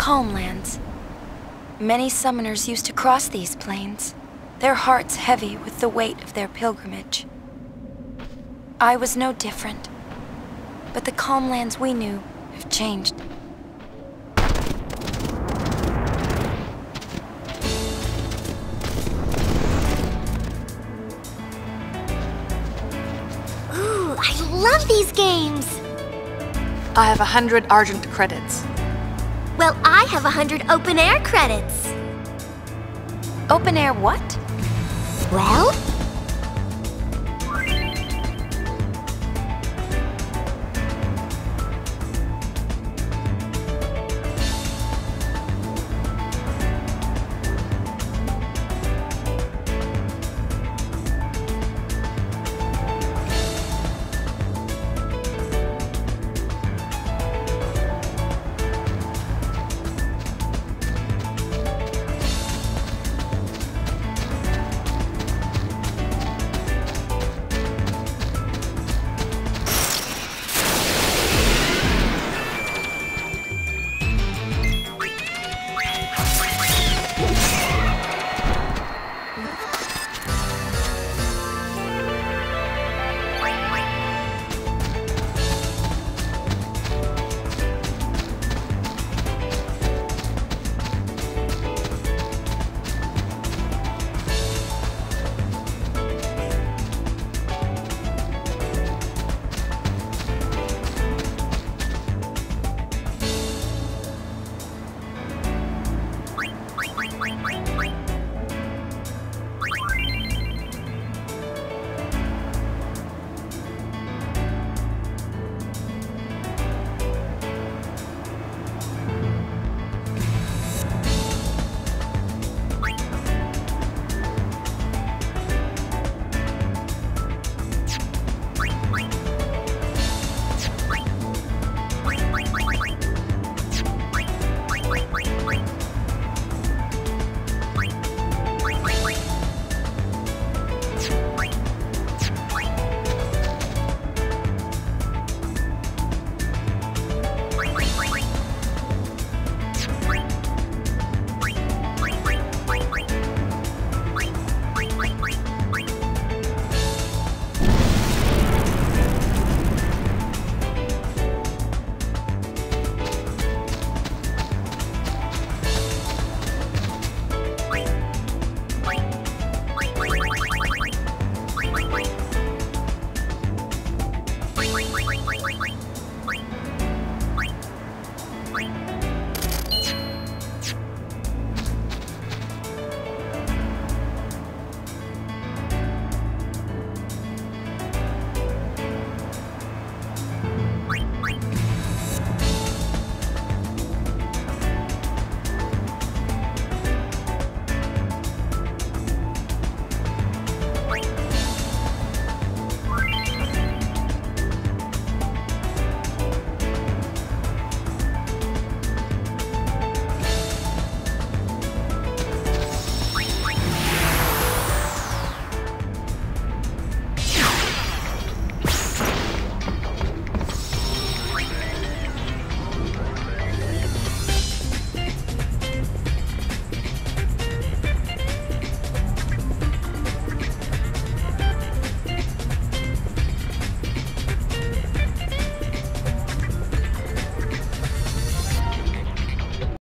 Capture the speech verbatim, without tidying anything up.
Calmlands. Many summoners used to cross these plains, their hearts heavy with the weight of their pilgrimage. I was no different, but the Calmlands we knew have changed. Ooh, I love these games! I have a hundred Argent credits. Well, I have a hundred open air credits. Open air what? Well?